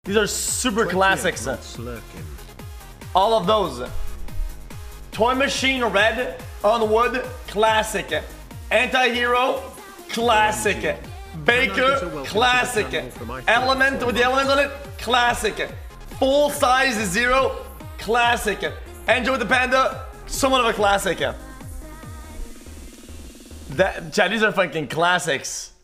These are super classics. All of those. Toy Machine Red on wood, classic. Anti-Hero, classic. Baker, classic. Element with the element on it, classic. Full size Zero, classic. Angel with the Panda, somewhat of a classic. Chad, these are fucking classics.